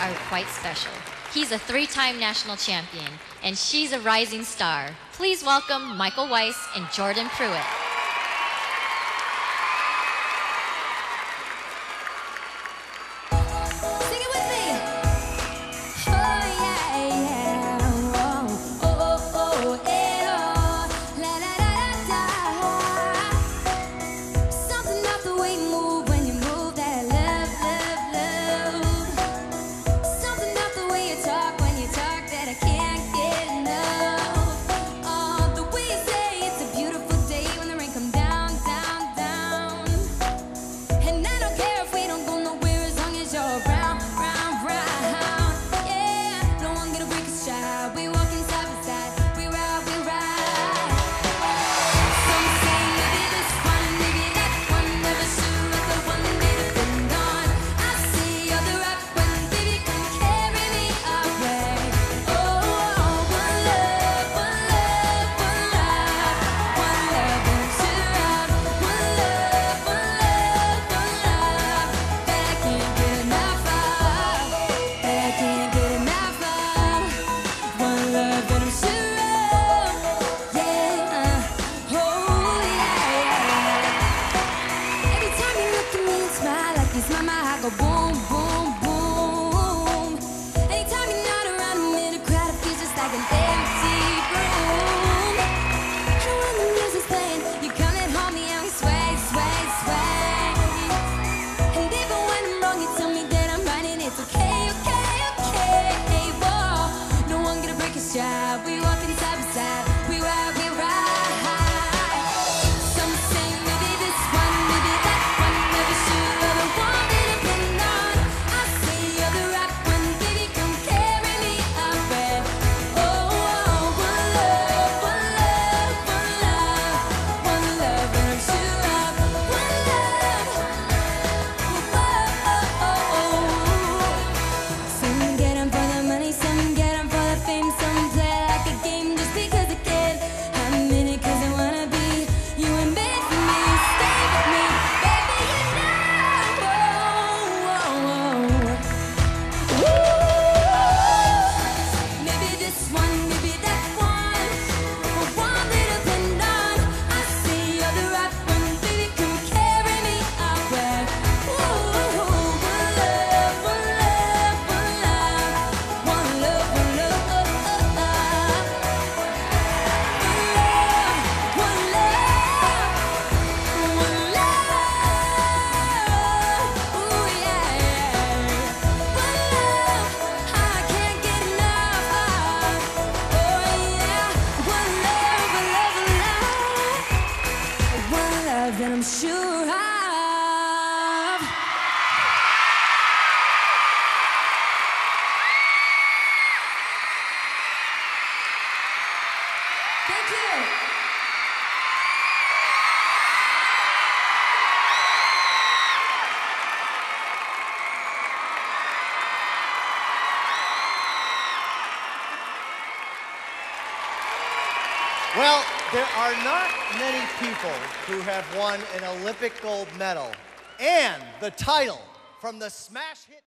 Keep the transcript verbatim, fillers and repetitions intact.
are quite special. He's a three-time national champion, and she's a rising star. Please welcome Michael Weiss and Jordan Pruitt. That I'm sure of. Thank you. Well, there are not many people who have won an Olympic gold medal and the title from the smash hit.